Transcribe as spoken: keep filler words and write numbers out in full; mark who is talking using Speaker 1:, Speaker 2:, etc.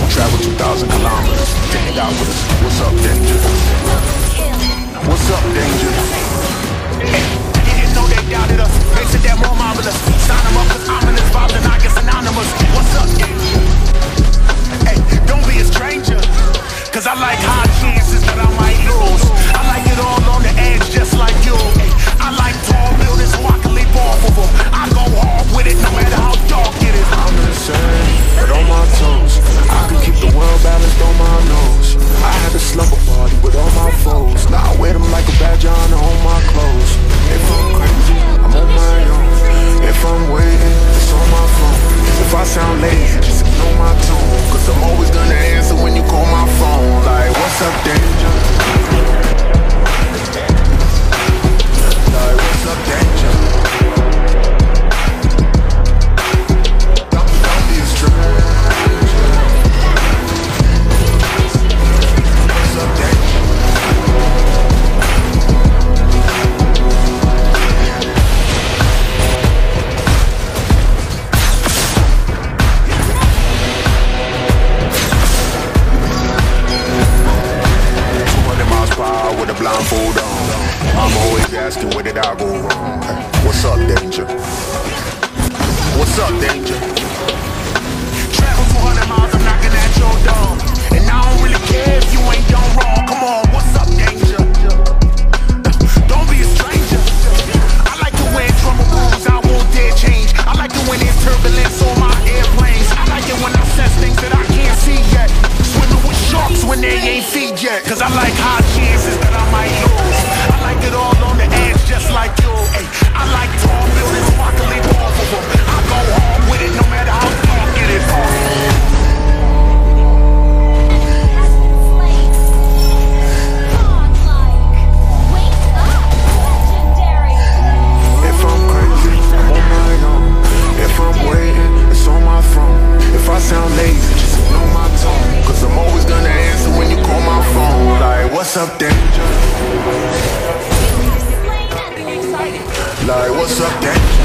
Speaker 1: Travel two thousand kilometers, take it out with us. What's up, danger? What's up, danger? Hey, you didn't know they doubted us. They said they're more marvelous. Sign them up with ominous vibes and I guess anonymous. What's up, danger? Hey, don't be a stranger, cause I like high chances that I might lose. I like it all on the edge just like you. Hey, I like tall buildings so I can leap off of them. I go hard with it no matter how dark it is. I'm insane, but on my toes, I can keep the world balanced on my nose. I had a slumber party with all my foes. Now I wear them like a badge on all my clothes. If I'm crazy, I'm on my own. If I'm waiting, it's on my phone. If I sound lazy, just ignore my tone, cause I'm always gonna answer when you call my phone. Like, what's up, danger? Like, what's up, danger? Don't, don't be a stranger. What's up, danger? With a blindfold on, I'm always asking where did I go wrong. What's up, danger? What's up, danger? Travel two hundred miles, I'm knocking at your door, and I don't really care if you ain't done wrong. Come on, what's up, danger? Don't be a stranger. I like to wear drummer rules, I won't dare change. I like it when there's turbulence on my airplanes. I like it when I sense things that I can't see yet. Swimming with sharks when they ain't feed yet. Cause I like high chances that I might lose. I like it all on the edge just like you. Ay, I like tall buildings so I can leap off of them. I go hard with it no matter how dark it is. If I'm crazy, I'm on my own. If I'm waiting, it's on my phone. If I sound lazy, just ignore my tone, cause I'm always gonna answer when you call my phone. Like, what's up, danger? Like, what's up, danger?